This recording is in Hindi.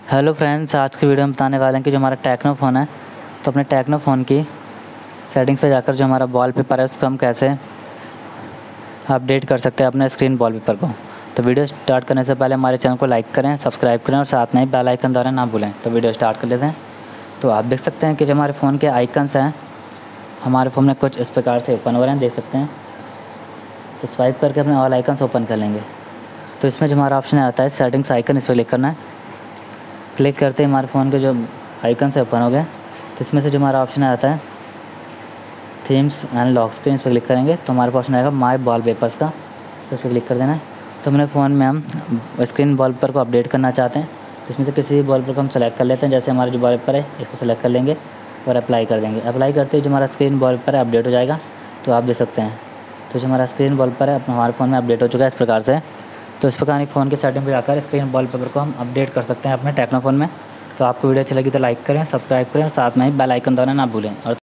हेलो फ्रेंड्स, आज की वीडियो में बताने वाले हैं कि जो हमारा टेक्नो फ़ोन है तो अपने टेक्नो फ़ोन की सेटिंग्स पे जाकर जो हमारा वॉलपेपर है उसको हम कैसे अपडेट कर सकते हैं अपने स्क्रीन वॉलपेपर को। तो वीडियो स्टार्ट करने से पहले हमारे चैनल को लाइक करें, सब्सक्राइब करें और साथ में ही बेल आइकन दबाना ना भूलें। तो वीडियो स्टार्ट कर लेते हैं। तो आप देख सकते हैं कि जो हमारे फ़ोन के आइकन्स हैं हमारे फ़ोन में कुछ इस प्रकार से ओपन हो रहे हैं, देख सकते हैं। तो स्वाइप करके अपने ऑल आइकन्स ओपन कर लेंगे। तो इसमें जो हमारा ऑप्शन आता है सेटिंग्स आइकन, इस पर क्लिक करना है। क्लिक करते ही हमारे फ़ोन के जो आइकन से ओपन हो गए। तो इसमें से जो हमारा ऑप्शन आता है थीम्स एंड लॉक स्क्रीन, इस पर क्लिक करेंगे तो हमारे पास ऑप्शन आएगा माय वॉलपेपर्स का। तो इस पर क्लिक कर देना है। तो अपने फ़ोन में हम स्क्रीन वॉलपेपर को अपडेट करना चाहते हैं तो इसमें से किसी भी वॉलपेपर को हम सेलेक्ट कर लेते हैं। जैसे हमारा जो वॉलपेपर है इसको सेलेक्ट कर लेंगे और अप्लाई कर देंगे। अप्लाई करते ही जो हमारा स्क्रीन वॉलपेपर है अपडेट हो जाएगा। तो आप देख सकते हैं तो जो हमारा स्क्रीन वॉलपेपर है हमारे फ़ोन में अपडेट हो चुका है इस प्रकार से। तो इस प्रकार फ़ोन की सेटिंग पर जाकर स्क्रीन वॉलपेपर को हम अपडेट कर सकते हैं अपने टेक्नो फ़ोन में। तो आपको वीडियो अच्छी लगी तो लाइक करें, सब्सक्राइब करें और साथ में ही बेल आइकन दबाना ना भूलें। और